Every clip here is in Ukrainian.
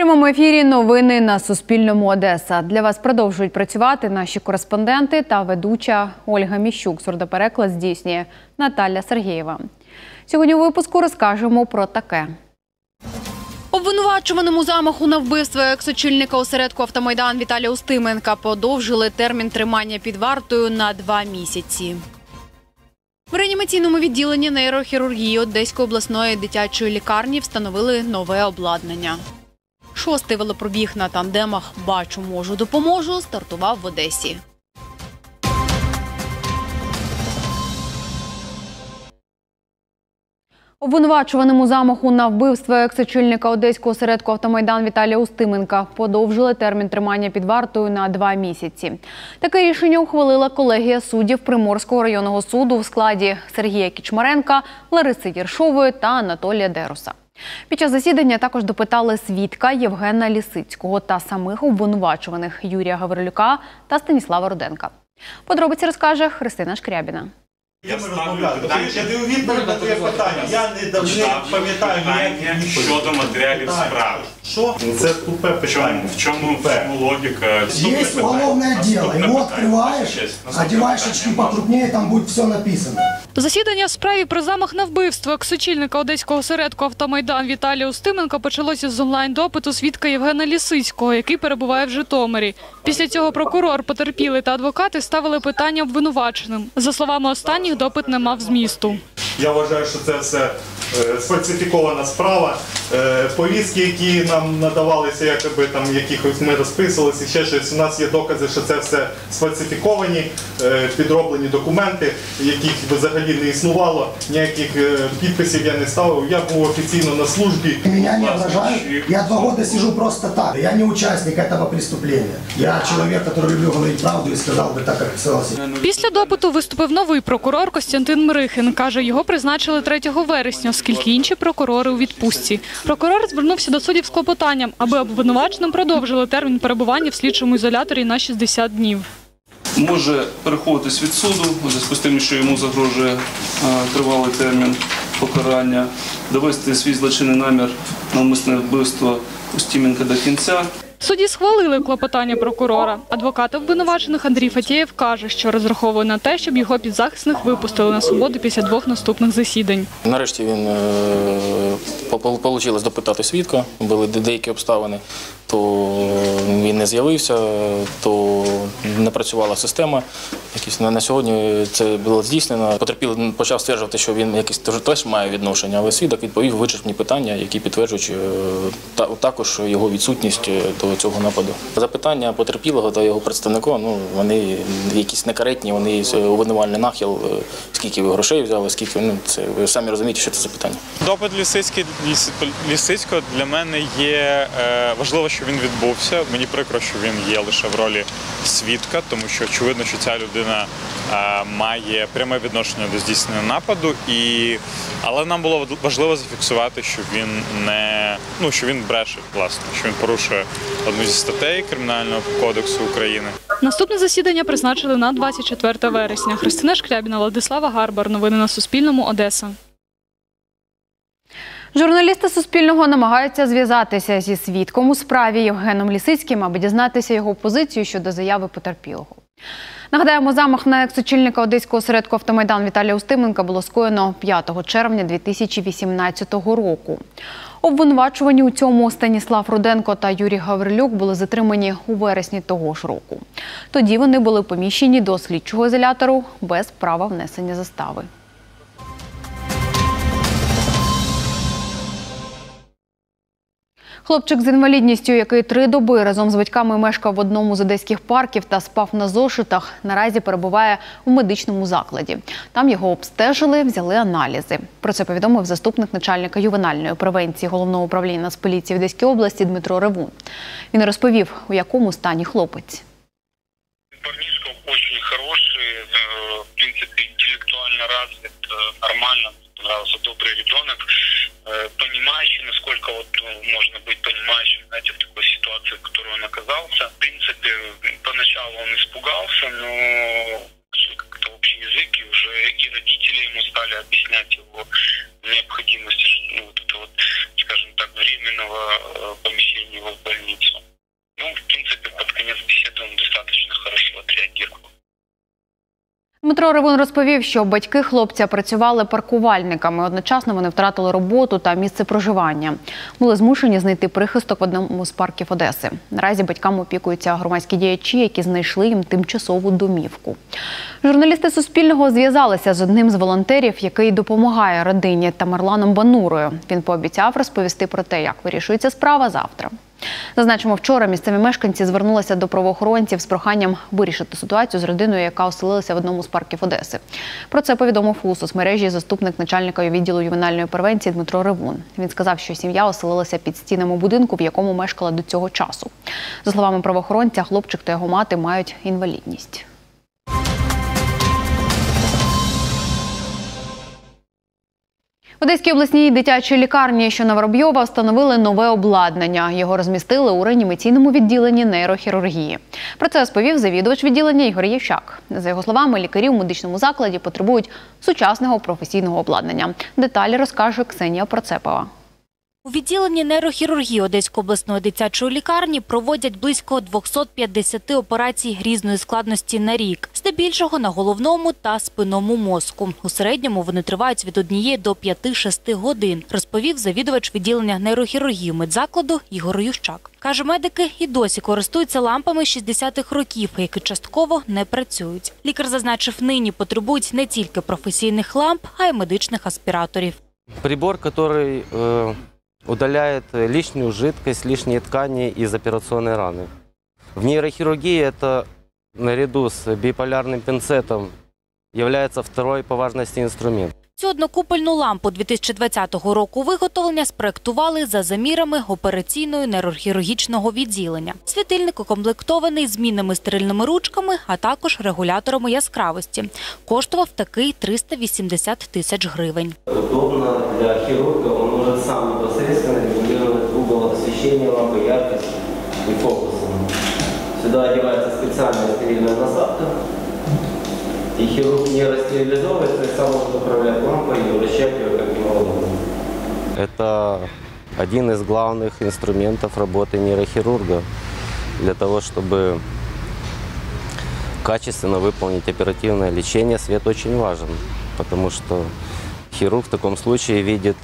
прямому ефірі новини на Суспільному Одеса. Для вас продовжують працювати наші кореспонденти та ведуча Ольга Міщук. Сурдопереклад здійснює Наталя Сергієва. Сьогодні у випуску розкажемо про таке. Обвинувачуваному замаху на вбивство екс-очільника осередку «Автомайдан» Віталія Устименка подовжили термін тримання під вартою на 2 місяці. В реанімаційному відділенні нейрохірургії Одеської обласної дитячої лікарні встановили нове обладнання. 6-й велопробіг на тандемах «Бачу, можу, допоможу» стартував в Одесі. Обвинувачуваному замаху на вбивство екс-очільника одеського осередку «Автомайдан» Віталія Устименка подовжили термін тримання під вартою на 2 місяці. Таке рішення ухвалила колегія суддів Приморського районного суду в складі Сергія Кічмаренка, Лариси Єршової та Анатолія Деруса. Під час засідання також допитали свідка Євгена Лісицького та самих обвинувачуваних Юрія Гаврилюка та Станіслава Руденка. Подробиці розкаже Христина Шкрябіна. Я даю відповідь на твоє питання. Я не пам'ятаю ніяких щодо матеріалів справи. Що? Це тупе питання. В чому логіка? Є уголовне діло, його відкриваєш, одягаєш очки покрупніше, там буде все написано. Засідання в справі про замах на вбивство екс-очільника одеського осередку «Автомайдан» Віталія Устименка почалося з онлайн-допиту свідка Євгена Лісицького, який перебуває в Житомирі. Після цього прокурор, потерпілий та адвокати ставили питання обвинуваченим. За словами останніх, допит не мав змісту. Я вважаю, що це все сфальсифікована справа. Повістки, які нам надавалися, якби там якихось ми розписувалися, ще щось. У нас є докази, що це все сфальсифіковані, підроблені документи, яких взагалі не існувало. Ніяких підписів я не ставив. Я був офіційно на службі. Мене не ображають. Я 2 роки сиджу просто так. Я не учасник цього преступлення. Я чоловік, який люблю говорити правду і сказав би так, як сказав. Після допиту виступив новий прокурор Костянтин Мрихин. Каже, його призначили 3 вересня, оскільки інші прокурори у відпустці. Прокурор звернувся до суддів з клопотанням, аби обвинуваченим продовжили термін перебування в слідчому ізоляторі на 60 днів. Може переходитись від суду, у зв'язку з тим, що йому загрожує тривалий термін покарання, довести свій злочинний намір на умисне вбивство Устименка до кінця. Судді схвалили клопотання прокурора. Адвокат обвинувачених Андрій Фатєєв каже, що розраховує на те, щоб його підзахисних випустили на свободу після 2 наступних засідань. Нарешті вийшло допитати свідка, були деякі обставини, то він не з'явився, то не працювала система. На сьогодні це було здійснено. Потерпілий почав стверджувати, що він якийсь теж має відношення, але свідок відповів вичерпні питання, які підтверджують також його відсутність до цього нападу. Запитання потерпілого та його представника, вони якісь некоректні, вони обвинувальний нахил, скільки ви грошей взяли, скільки, це ви самі розумієте, що це за питання. Допит Лісицького для мене є важливо, що він відбувся. Мені прикро, що він є лише в ролі свідка, тому що очевидно, що ця людина має пряме відношення до здійснення нападу, але нам було важливо зафіксувати, що він бреше, власне, що він порушує одну зі статей Кримінального кодексу України. Наступне засідання призначили на 24 вересня. Христина Шкрябіна, Владислава Гарбар. Новини на Суспільному. Одеса. Журналісти Суспільного намагаються зв'язатися зі свідком у справі Євгеном Лісицьким, аби дізнатися його позицію щодо заяви потерпілого. Нагадаємо, замах на екс-очільника одеського осередку «Автомайдан» Віталія Устименка було скоєно 5 червня 2018 року. Обвинувачувані у цьому Станіслав Руденко та Юрій Гаврилюк були затримані у вересні того ж року. Тоді вони були поміщені до слідчого ізолятору без права внесення застави. Хлопчик з інвалідністю, який 3 доби разом з батьками мешкав в одному з одеських парків та спав на зошитах, наразі перебуває у медичному закладі. Там його обстежили, взяли аналізи. Про це повідомив заступник начальника ювенальної превенції Головного управління Нацполіції в Одеській області Дмитро Ревун. Він розповів, у якому стані хлопець. Парнишка дуже хороший, в принципі, інтелектуально розвит, нормально. Понравился добрый ребенок, понимающий, насколько можно быть понимающим, знаете, в такой ситуации, в которой он оказался. В принципе, поначалу он испугался, но как-то общий язык, и уже и родители ему стали объяснять его необходимость, скажем так, временного помещения его в больницу. Ну, в принципе, под конец беседы он достаточно хорошо отреагировал. Дмитро Ревун розповів, що батьки хлопця працювали паркувальниками. Одночасно вони втратили роботу та місце проживання. Були змушені знайти прихисток в одному з парків Одеси. Наразі батькам опікуються громадські діячі, які знайшли їм тимчасову домівку. Журналісти Суспільного зв'язалися з одним з волонтерів, який допомагає родині, Тамерланом Банурою. Він пообіцяв розповісти про те, як вирішується справа завтра. Зазначимо, вчора місцеві мешканці звернулися до правоохоронців з проханням вирішити ситуацію з родиною, яка оселилася в одному з парків Одеси. Про це повідомив у соцмережі заступник начальника відділу ювенальної превенції Дмитро Ревун. Він сказав, що сім'я оселилася під стінами будинку, в якому мешкала до цього часу. За словами правоохоронця, хлопчик та його мати мають інвалідність. В Одеській обласній дитячій лікарні, що на Воробйова, встановили нове обладнання. Його розмістили у реанімаційному відділенні нейрохірургії. Про це розповів завідувач відділення Ігор Євчак. За його словами, лікарі у медичному закладі потребують сучасного професійного обладнання. Деталі розкаже Ксенія Процепова. У відділенні нейрохірургії Одеської обласної дитячої лікарні проводять близько 250 операцій різної складності на рік. Здебільшого на головному та спинному мозку. У середньому вони тривають від 1 до 5-6 годин, розповів завідувач відділення нейрохірургії медзакладу Ігор Ющак. Каже, медики і досі користуються лампами 60-х років, які частково не працюють. Лікар зазначив, нині потребують не тільки професійних ламп, а й медичних аспіраторів. Прибор, який удаляет лишнюю жидкость, лишние ткани из операционной раны. В нейрохирургии это, наряду с биполярным пинцетом, является второй по важности инструмент. Цю однокупольну лампу 2020 року виготовлення спроектували за замірами операційної нейрохірургічного відділення. Світильник укомплектований змінними стерильними ручками, а також регуляторами яскравості. Коштував такий 380 тисяч гривень. Удобно для хирурга, он может сам непосредственно регулировать угол освещения лампы, яркость и фокус. Сюда одевается специальная стерильная насадка. И хирург не растерилизовывает, то есть сам может управлять лампой и вращать ее как ему удобно. Это один из главных инструментов работы нейрохирурга для того, чтобы качественно выполнить оперативное лечение. Свет очень важен, потому что хирург в таком случае видит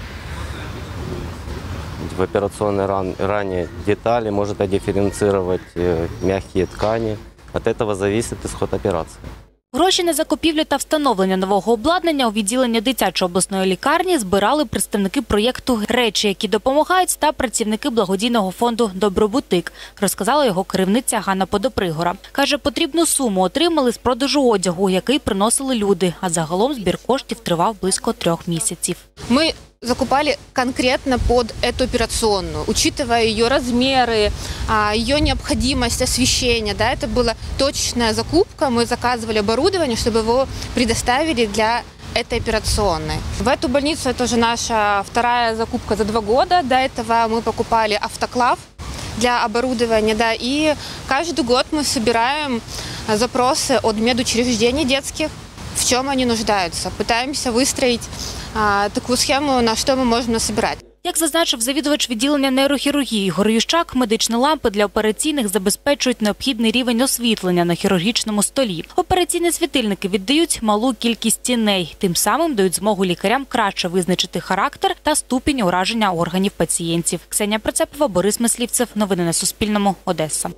в операционной ране детали, может отдифференцировать мягкие ткани. От этого зависит исход операции. Гроші на закупівлю та встановлення нового обладнання у відділенні дитячої обласної лікарні збирали представники проєкту «Речі, які допомагають» та працівники благодійного фонду «Добробутик», розказала його керівниця Ганна Подопригора. Каже, потрібну суму отримали з продажу одягу, який приносили люди, а загалом збір коштів тривав близько 3 місяців. Ми закупали конкретно под эту операционную, учитывая ее размеры, ее необходимость освещения. Да, это была точечная закупка, мы заказывали оборудование, чтобы его предоставили для этой операционной. В эту больницу это уже наша вторая закупка за 2 года. До этого мы покупали автоклав для оборудования, да, и каждый год мы собираем запросы от медучреждений детских, в чем они нуждаются. Пытаемся выстроить таку схему, на що ми можемо насобирати. Як зазначив завідувач відділення нейрохірургії Ігор Ющак, медичні лампи для операційних забезпечують необхідний рівень освітлення на хірургічному столі. Операційні світильники віддають малу кількість тіней, тим самим дають змогу лікарям краще визначити характер та ступінь ураження органів пацієнтів. Ксенія Процепова, Борис Мислівцев. Новини на Суспільному. Одеса.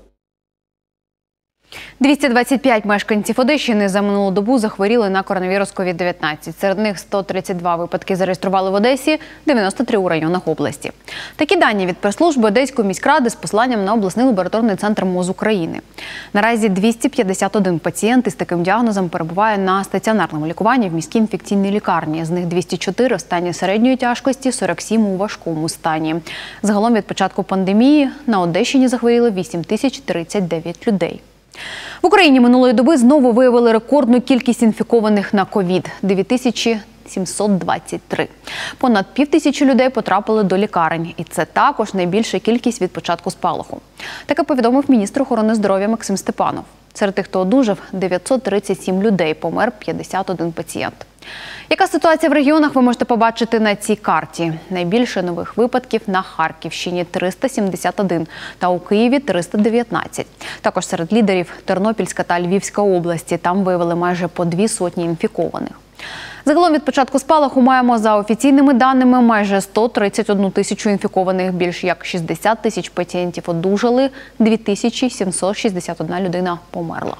225 мешканців Одещини за минулу добу захворіли на коронавірус COVID-19. Серед них 132 випадки зареєстрували в Одесі, 93 у районах області. Такі дані від прес-служби Одеської міськради з посиланням на обласний лабораторний центр МОЗ України. Наразі 251 пацієнт із таким діагнозом перебуває на стаціонарному лікуванні в міській інфекційній лікарні. З них 204 в стані середньої тяжкості, 47 у важкому стані. Загалом від початку пандемії на Одещині захворіли 8039 людей. В Україні минулої доби знову виявили рекордну кількість інфікованих на ковід – 9000 723. Понад 5000 людей потрапили до лікарень. І це також найбільша кількість від початку спалаху. Таке повідомив міністр охорони здоров'я Максим Степанов. Серед тих, хто одужав, 937 людей, помер 51 пацієнт. Яка ситуація в регіонах, ви можете побачити на цій карті. Найбільше нових випадків на Харківщині – 371 та у Києві – 319. Також серед лідерів Тернопільська та Львівська області. Там виявили майже по 200 інфікованих. Загалом від початку спалаху маємо за офіційними даними майже 131 тисячу інфікованих, більш як 60 тисяч пацієнтів одужали, 2761 людина померла.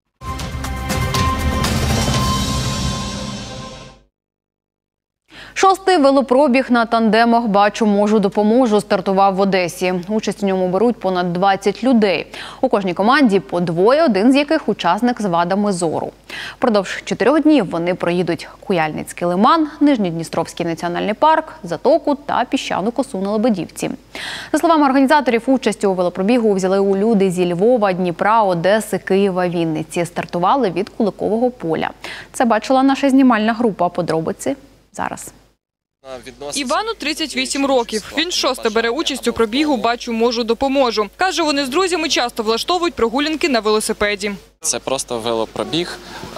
Шостий велопробіг на тандемах «Бачу, можу, допоможу» стартував в Одесі. Участь у ньому беруть понад 20 людей. У кожній команді по двоє, один з яких – учасник з вадами зору. Впродовж 4 днів вони проїдуть Куяльницький лиман, Нижньодністровський національний парк, Затоку та піщану косу на Лебедівці. За словами організаторів, участь у велопробігу взяли люди зі Львова, Дніпра, Одеси, Києва, Вінниці. Стартували від Куликового поля. Це бачила наша знімальна група. Подробиці зараз. Івану 38 років. Він шосте бере участь у пробігу «Бачу, можу, допоможу». Каже, вони з друзями часто влаштовують прогулянки на велосипеді. Це просто велопробіг,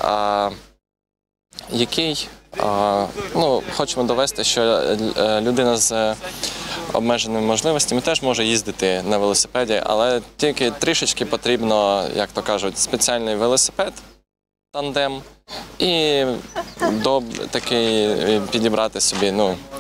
який, хочемо довести, що людина з обмеженими можливостями теж може їздити на велосипеді, але тільки трішечки потрібно, як то кажуть, спеціальний велосипед, тандем, і такий підібрати собі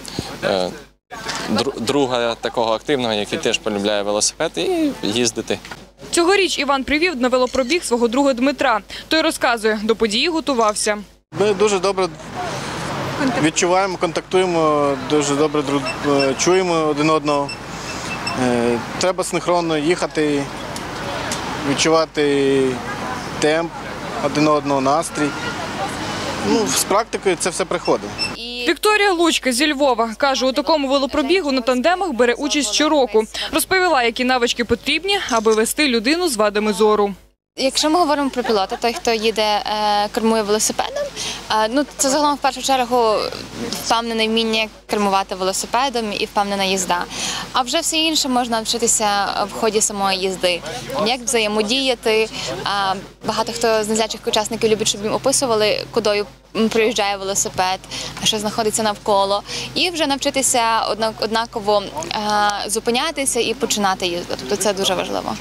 друга такого активного, який теж полюбляє велосипед, і їздити. Цьогоріч Іван привів на велопробіг свого друга Дмитра. Той розказує, до події готувався. Ми дуже добре відчуваємо, контактуємо, дуже добре чуємо один одного. Треба синхронно їхати, відчувати темп один одного, настрій. З практикою це все приходить. Вікторія Лучка зі Львова каже, у такому велопробігу на тандемах бере участь щороку. Розповіла, які навички потрібні, аби вести людину з вадами зору. Якщо ми говоримо про пілота, той, хто кермує велосипедом, це загалом в першу чергу впевнене вміння кермувати велосипедом і впевнена їзда. А вже все інше можна навчитися в ході самої їзди. Як взаємодіяти. Багато хто з незрячих учасників любить, щоб їм описували, кудою проїжджає велосипед, що знаходиться навколо. І вже навчитися однаково зупинятися і починати їзду. Тобто це дуже важливо.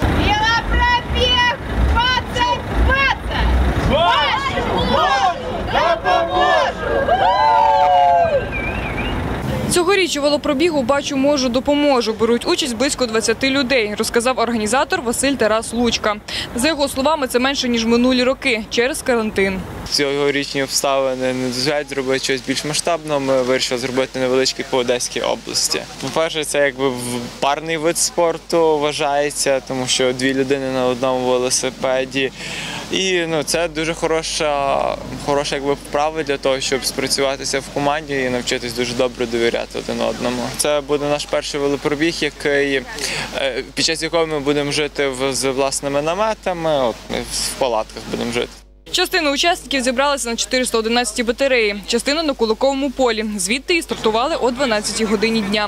Цьогоріч у велопробігу «Бачу, можу, допоможу» беруть участь близько 20 людей, розказав організатор Василь Тарас Лучка. За його словами, це менше, ніж минулі роки, через карантин. Цьогорічні обставини не дозволяють зробити щось більш масштабного. Ми вирішили зробити невеличкий по Одеській області. По-перше, це парний вид спорту вважається, тому що 2 людини на одному велосипеді. І це дуже хороша вправа для того, щоб спрацюватися в команді і навчитись дуже добре довіряти один одному. Це буде наш перший велопробіг, під час якого ми будемо жити з власними наметами, в палатках будемо жити. Частина учасників зібралася на 411-й батареї, частина на Куликовому полі. Звідти і стартували о 12-й годині дня.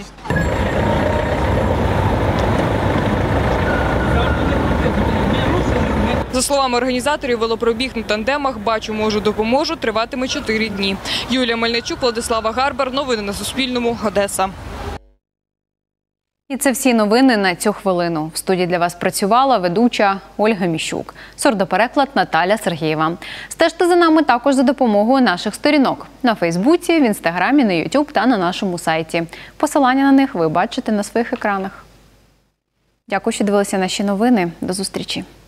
За словами організаторів, велопробіг на тандемах «Бачу, можу, допоможу» триватиме 4 дні. Юлія Мельничук, Владислава Гарбар. Новини на Суспільному. Одеса. І це всі новини на цю хвилину. В студії для вас працювала ведуча Ольга Міщук. Сурдопереклад Наталя Сергієва. Стежте за нами також за допомогою наших сторінок. На Фейсбуці, в Інстаграмі, на Ютуб та на нашому сайті. Посилання на них ви бачите на своїх екранах. Дякую, що дивилися наші новини. До зустрічі.